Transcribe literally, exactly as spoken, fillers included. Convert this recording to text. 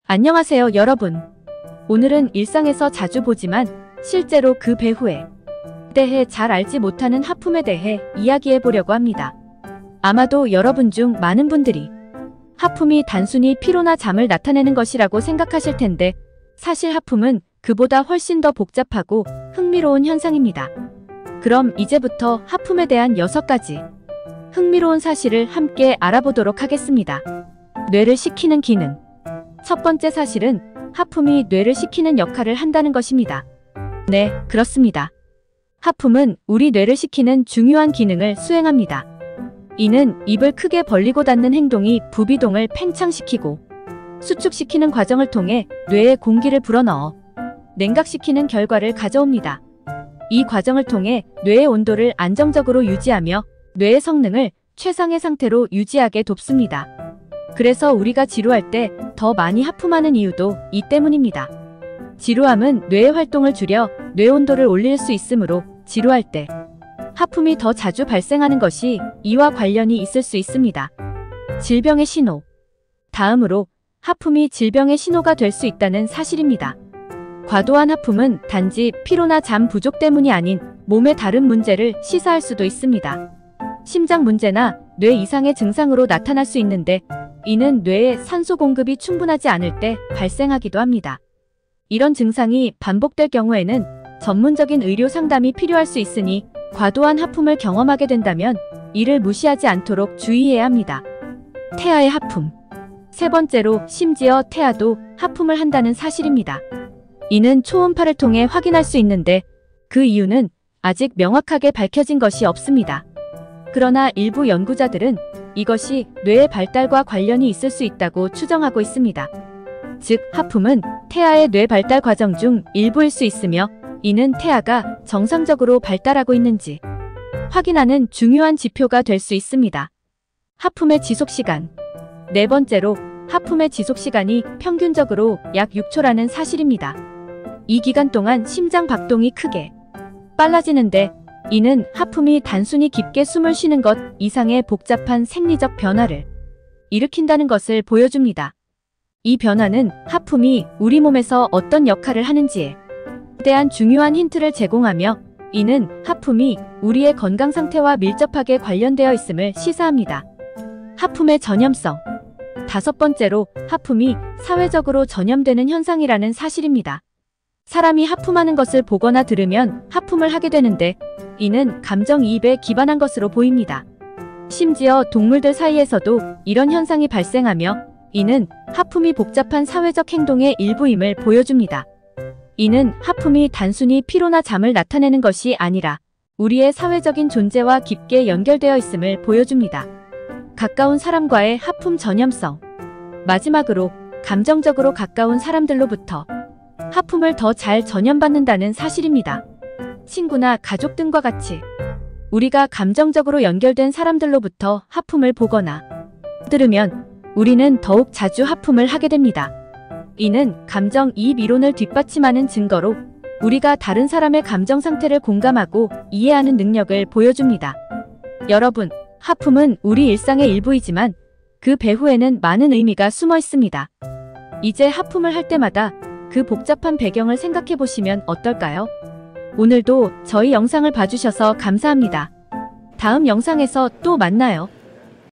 안녕하세요 여러분. 오늘은 일상에서 자주 보지만 실제로 그 배후에 대해 잘 알지 못하는 하품에 대해 이야기해 보려고 합니다. 아마도 여러분 중 많은 분들이 하품이 단순히 피로나 잠을 나타내는 것이라고 생각하실 텐데 사실 하품은 그보다 훨씬 더 복잡하고 흥미로운 현상입니다. 그럼 이제부터 하품에 대한 여섯 가지 흥미로운 사실을 함께 알아보도록 하겠습니다. 뇌를 식히는 기능. 첫 번째 사실은 하품이 뇌를 식히는 역할을 한다는 것입니다. 네, 그렇습니다. 하품은 우리 뇌를 식히는 중요한 기능을 수행합니다. 이는 입을 크게 벌리고 닫는 행동이 부비동을 팽창시키고 수축시키는 과정을 통해 뇌에 공기를 불어넣어 냉각시키는 결과를 가져옵니다. 이 과정을 통해 뇌의 온도를 안정적으로 유지하며 뇌의 성능을 최상의 상태로 유지하게 돕습니다. 그래서 우리가 지루할 때 더 많이 하품하는 이유도 이 때문입니다. 지루함은 뇌의 활동을 줄여 뇌 온도를 올릴 수 있으므로 지루할 때 하품이 더 자주 발생하는 것이 이와 관련이 있을 수 있습니다. 질병의 신호. 다음으로 하품이 질병의 신호가 될 수 있다는 사실입니다. 과도한 하품은 단지 피로나 잠 부족 때문이 아닌 몸의 다른 문제를 시사할 수도 있습니다. 심장 문제나 뇌 이상의 증상으로 나타날 수 있는데 이는 뇌에 산소 공급이 충분하지 않을 때 발생하기도 합니다. 이런 증상이 반복될 경우에는 전문적인 의료 상담이 필요할 수 있으니 과도한 하품을 경험하게 된다면 이를 무시하지 않도록 주의해야 합니다. 태아의 하품. 세 번째로 심지어 태아도 하품을 한다는 사실입니다. 이는 초음파를 통해 확인할 수 있는데 그 이유는 아직 명확하게 밝혀진 것이 없습니다. 그러나 일부 연구자들은 이것이 뇌의 발달과 관련이 있을 수 있다고 추정하고 있습니다. 즉, 하품은 태아의 뇌 발달 과정 중 일부일 수 있으며 이는 태아가 정상적으로 발달하고 있는지 확인하는 중요한 지표가 될 수 있습니다. 하품의 지속시간. 네 번째로 하품의 지속시간이 평균적으로 약 육 초라는 사실입니다. 이 기간 동안 심장 박동이 크게 빨라지는데 이는 하품이 단순히 깊게 숨을 쉬는 것 이상의 복잡한 생리적 변화를 일으킨다는 것을 보여줍니다. 이 변화는 하품이 우리 몸에서 어떤 역할을 하는지에 대한 중요한 힌트를 제공하며 이는 하품이 우리의 건강 상태와 밀접하게 관련되어 있음을 시사합니다. 하품의 전염성. 다섯 번째로 하품이 사회적으로 전염되는 현상이라는 사실입니다. 사람이 하품하는 것을 보거나 들으면 하품을 하게 되는데 이는 감정이입에 기반한 것으로 보입니다. 심지어 동물들 사이에서도 이런 현상이 발생하며 이는 하품이 복잡한 사회적 행동의 일부임을 보여줍니다. 이는 하품이 단순히 피로나 잠을 나타내는 것이 아니라 우리의 사회적인 존재와 깊게 연결되어 있음을 보여줍니다. 가까운 사람과의 하품 전염성. 마지막으로 감정적으로 가까운 사람들로부터 하품을 더 잘 전염받는다는 사실입니다. 친구나 가족 등과 같이 우리가 감정적으로 연결된 사람들로부터 하품을 보거나 들으면 우리는 더욱 자주 하품을 하게 됩니다. 이는 감정이입 이론을 뒷받침하는 증거로 우리가 다른 사람의 감정 상태를 공감하고 이해하는 능력을 보여줍니다. 여러분, 하품은 우리 일상의 일부이지만 그 배후에는 많은 의미가 숨어 있습니다. 이제 하품을 할 때마다 그 복잡한 배경을 생각해 보시면 어떨까요? 오늘도 저희 영상을 봐주셔서 감사합니다. 다음 영상에서 또 만나요.